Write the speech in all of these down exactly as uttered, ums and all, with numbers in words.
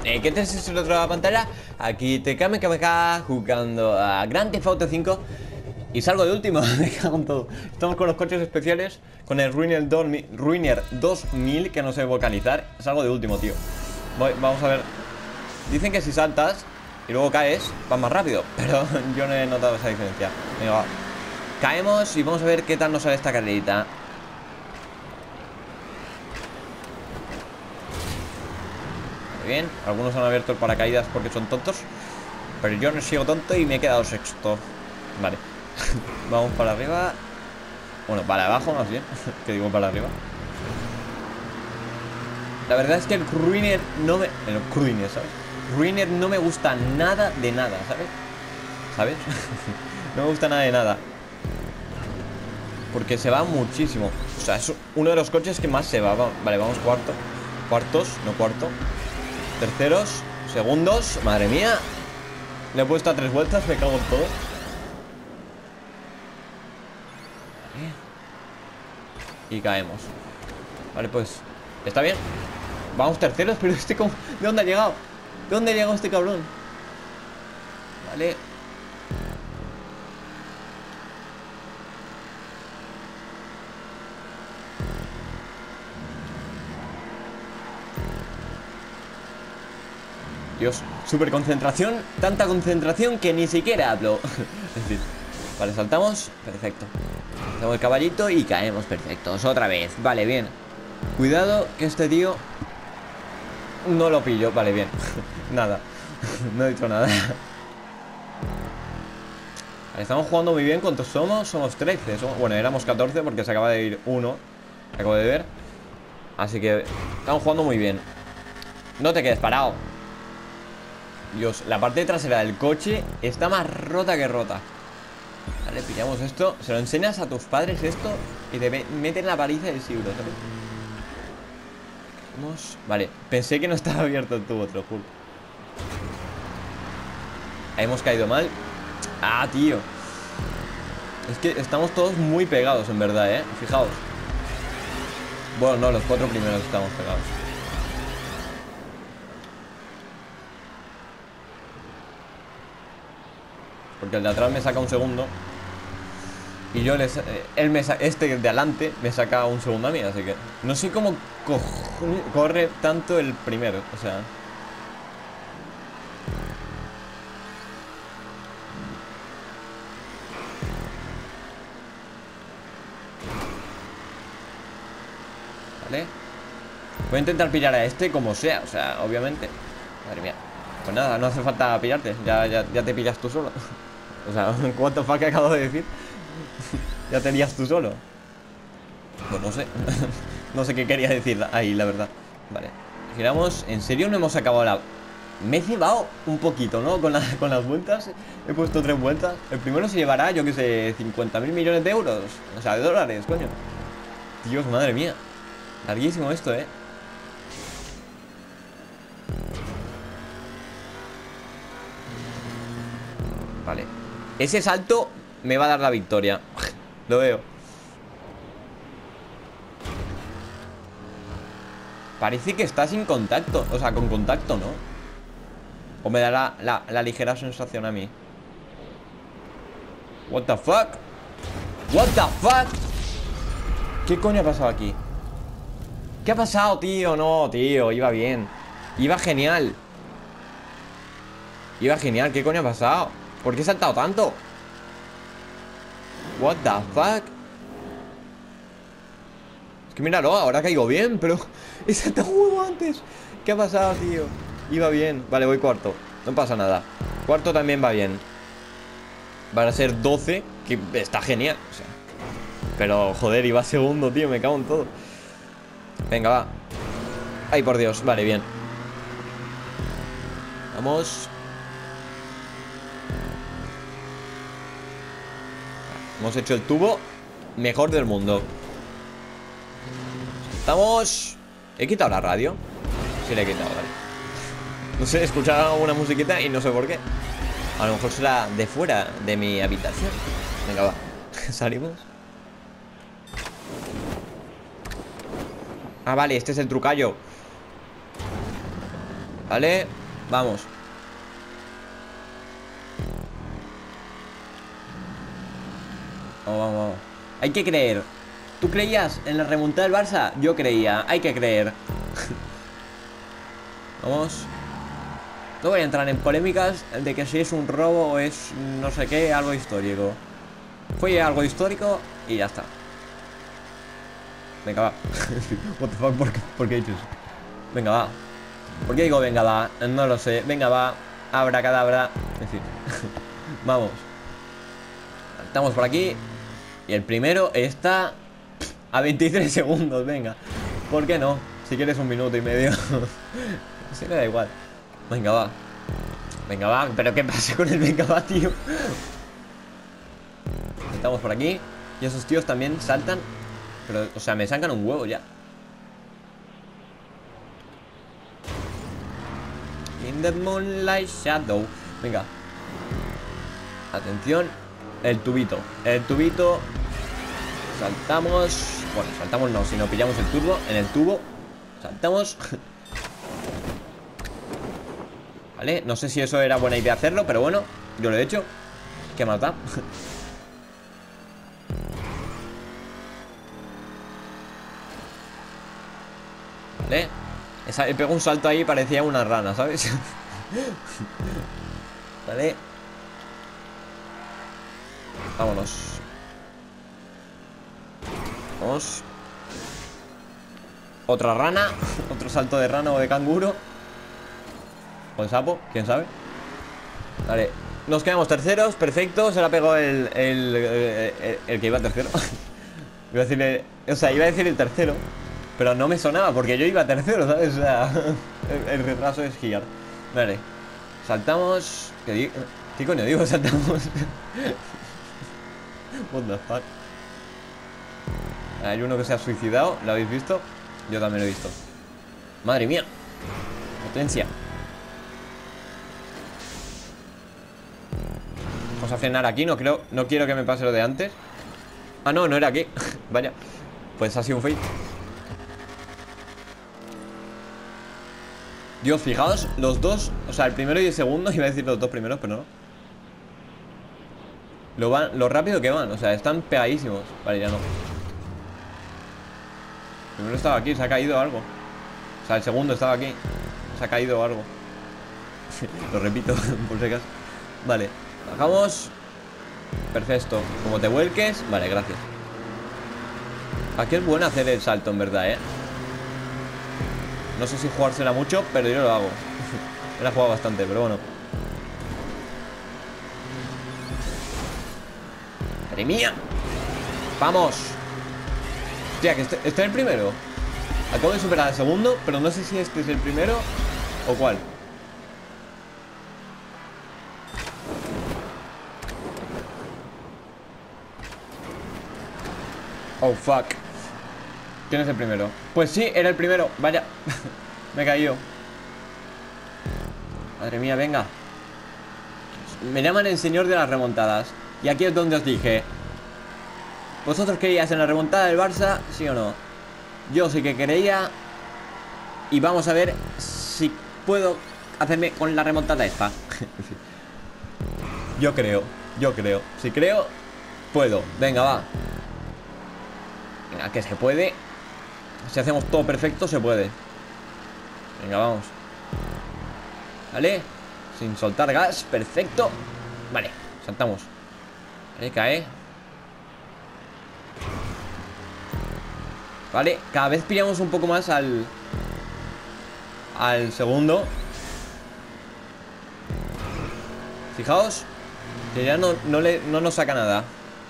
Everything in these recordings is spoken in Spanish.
Eh, ¿Qué te es el otro de la pantalla? Aquí te came que me caga jugando a Grand Theft Auto cinco. Y salgo de último, me cago en todo. Estamos con los coches especiales, con el Ruiner dos mil, Ruiner dos mil, que no sé vocalizar. Salgo de último, tío. Voy, vamos a ver. Dicen que si saltas y luego caes, vas más rápido, pero yo no he notado esa diferencia. Venga, va. Caemos y vamos a ver qué tal nos sale esta carrerita. Muy bien, algunos han abierto el paracaídas porque son tontos, pero yo no sigo tonto y me he quedado sexto. Vale. Vamos para arriba. Bueno, para abajo más bien. Que digo para arriba. La verdad es que el Ruiner no me... El Ruiner, ¿sabes? Ruiner no me gusta nada de nada, ¿sabes? ¿Sabes? No me gusta nada de nada, porque se va muchísimo. O sea, es uno de los coches que más se va. Vale, vamos cuarto. Cuartos, no cuarto. Terceros, segundos. Madre mía. Le he puesto a tres vueltas, me cago en todo. Y caemos. Vale, pues está bien. Vamos terceros, pero este como... ¿De dónde ha llegado? ¿De dónde ha llegado este cabrón? Vale. Dios, super concentración. Tanta concentración que ni siquiera hablo. Es decir, vale, saltamos. Perfecto. Hacemos el caballito y caemos perfectos. Otra vez, vale, bien. Cuidado que este tío no lo pillo, vale, bien. Nada, no he dicho nada. Vale, estamos jugando muy bien. ¿Cuántos somos? Somos trece, somos... Bueno, éramos catorce porque se acaba de ir uno. Acabo de ver. Así que estamos jugando muy bien. No te quedes parado. Dios, la parte trasera del coche está más rota que rota. Vale, pillamos esto. Se lo enseñas a tus padres esto y te meten la paliza del siglo, ¿sabes? Vamos. Vale, pensé que no estaba abierto el tubo, te lo juro. Ahí hemos caído mal. Ah, tío. Es que estamos todos muy pegados, en verdad, ¿eh? Fijaos. Bueno, no, los cuatro primeros estamos pegados. Porque el de atrás me saca un segundo. Y yo les, él me sa este de adelante me saca un segundo a mí. Así que no sé cómo co corre tanto el primero. O sea, vale. Voy a intentar pillar a este como sea. O sea, obviamente. Madre mía. Pues nada, no hace falta pillarte. Ya, ya, ya te pillas tú solo. O sea, ¿cuánto fue que acabo de decir? Ya tenías tú solo. Pues no sé. No sé qué quería decir ahí, la verdad. Vale, giramos. ¿En serio no hemos acabado la...? Me he cebado un poquito, ¿no? Con, la, con las vueltas. He puesto tres vueltas. El primero se llevará, yo qué sé, cincuenta mil millones de euros. O sea, de dólares, coño. Dios, madre mía. Larguísimo esto, ¿eh? Vale. Ese salto me va a dar la victoria. Lo veo. Parece que está sin contacto. O sea, con contacto, ¿no? O me dará la, la, la ligera sensación a mí. What the fuck? What the fuck? ¿Qué coño ha pasado aquí? ¿Qué ha pasado, tío? No, tío, iba bien. Iba genial. Iba genial, ¿qué coño ha pasado? ¿Por qué he saltado tanto? What the fuck? Es que míralo, ahora caigo bien, pero he saltado un huevo antes. ¿Qué ha pasado, tío? Iba bien. Vale, voy cuarto. No pasa nada. Cuarto también va bien. Van a ser doce, que está genial, o sea. Pero, joder, iba segundo, tío. Me cago en todo. Venga, va. Ay, por Dios, vale, bien. Vamos. Hemos hecho el tubo mejor del mundo. Estamos... ¿He quitado la radio? Sí, la he quitado, vale. No sé, escuchaba una musiquita y no sé por qué. A lo mejor será de fuera de mi habitación. Venga, va. Salimos. Ah, vale, este es el trucallo. Vale, vamos. Vamos, vamos, vamos. Hay que creer. ¿Tú creías en la remontada del Barça? Yo creía, hay que creer. Vamos. No voy a entrar en polémicas de que si es un robo o es no sé qué, algo histórico. Fue algo histórico y ya está. Venga, va. What the fuck, ¿por qué, ¿por qué he dicho eso? Venga, va. ¿Por qué digo venga, va? No lo sé. Venga, va. Abracadabra. En fin. Vamos. Estamos por aquí. Y el primero está a veintitrés segundos, venga. ¿Por qué no? Si quieres un minuto y medio. Si me da igual. Venga, va. Venga, va. ¿Pero qué pasa con el venga, va, tío? Estamos por aquí. Y esos tíos también saltan. Pero, o sea, me sacan un huevo ya. In the moonlight shadow. Venga. Atención. El tubito. El tubito. Saltamos. Bueno, saltamos no, si no pillamos el turbo. En el tubo. Saltamos. Vale, no sé si eso era buena idea hacerlo, pero bueno, yo lo he hecho. Qué más da. Vale. Esa, he pegado un salto ahí y parecía una rana, ¿sabes? Vale. Vámonos. Vamos. Otra rana. Otro salto de rana o de canguro. O de sapo, quién sabe. Vale, nos quedamos terceros, perfecto. Se la pegó el, el, el, el, el que iba tercero. Iba a decirle, o sea, iba a decir el tercero, pero no me sonaba porque yo iba tercero, ¿sabes? O sea, el, el retraso es gigante. Vale, saltamos. ¿Qué, digo? ¿Qué coño digo? Saltamos. What the fuck. Hay uno que se ha suicidado, ¿lo habéis visto? Yo también lo he visto. Madre mía. Potencia. Vamos a frenar aquí, no creo, no quiero que me pase lo de antes. Ah, no, no era aquí. Vaya, pues ha sido un fail. Dios, fijaos, los dos, o sea, el primero y el segundo. Iba a decir los dos primeros, pero no. Lo, van, lo rápido que van, o sea, están pegadísimos. Vale, ya no. El primero estaba aquí, se ha caído algo. O sea, el segundo estaba aquí, se ha caído algo. Lo repito, por si acaso. Vale, bajamos. Perfecto, como te vuelques. Vale, gracias. Aquí es bueno hacer el salto, en verdad, eh. No sé si jugársela mucho, pero yo lo hago. Me la he jugado bastante, pero bueno. ¡Madre mía! ¡Vamos! Hostia, que este, este es el primero. Acabo de superar al segundo, pero no sé si este es el primero o cuál. Oh, fuck. ¿Quién es el primero? Pues sí, era el primero. Vaya. Me he caído. Madre mía, venga. Me llaman el señor de las remontadas. Y aquí es donde os dije: ¿vosotros creíais en la remontada del Barça? ¿Sí o no? Yo sí que creía. Y vamos a ver si puedo hacerme con la remontada esta. Yo creo, yo creo. Si creo, puedo. Venga, va. Venga, que se puede. Si hacemos todo perfecto, se puede. Venga, vamos. Vale. Sin soltar gas, perfecto. Vale, saltamos. Vale, cae. Vale, cada vez pillamos un poco más al Al segundo. Fijaos que ya no, no, le, no nos saca nada.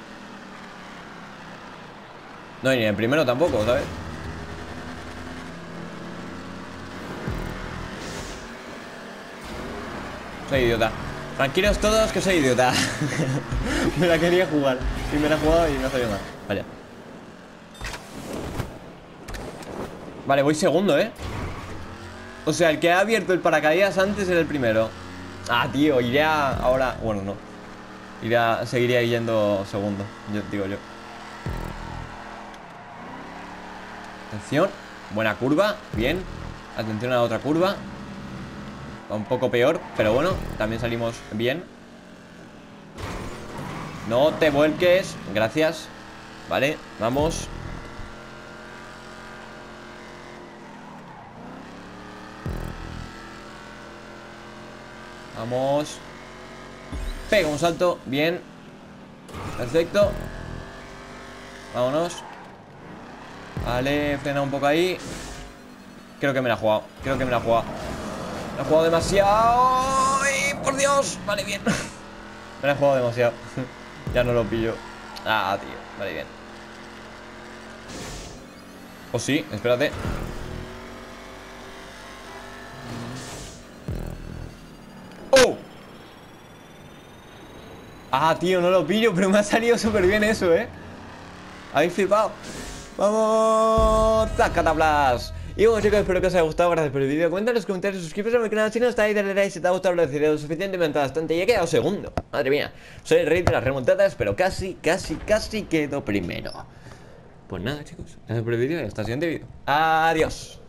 No, y ni el primero tampoco, ¿sabes? Soy idiota. Tranquilos todos que soy idiota. Me la quería jugar y me la he jugado y no salió mal. Vaya. Vale, voy segundo, ¿eh? O sea, el que ha abierto el paracaídas antes era el primero. Ah, tío, iré a... ahora... Bueno, no. Iré a... Seguiría yendo segundo, yo, digo yo. Atención. Buena curva, bien. Atención a la otra curva. un poco peor, pero bueno, también salimos bien. No te vuelques. Gracias. Vale, vamos. Vamos. Pega un salto, bien. Perfecto. Vámonos. Vale, frena un poco ahí. Creo que me la he jugado. Creo que me la he jugado. Me la he jugado demasiado. ¡Ay, por Dios! Vale, bien. Me la he jugado demasiado. Ya no lo pillo. Ah, tío. Vale, bien. O sí, espérate. ¡Oh! Ah, tío, no lo pillo, pero me ha salido súper bien eso, ¿eh? Habéis flipado. ¡Vamos! ¡Zacatablas! Y bueno, chicos, espero que os haya gustado. Gracias por el vídeo. Comenta en los comentarios, suscríbete a mi canal si no estáis, dale like si te ha gustado, lo decidiré lo suficientemente bastante. Y he quedado segundo. Madre mía. Soy el rey de las remontadas, pero casi, casi, casi quedo primero. Pues nada, chicos. Gracias por el vídeo y hasta el siguiente vídeo. Adiós.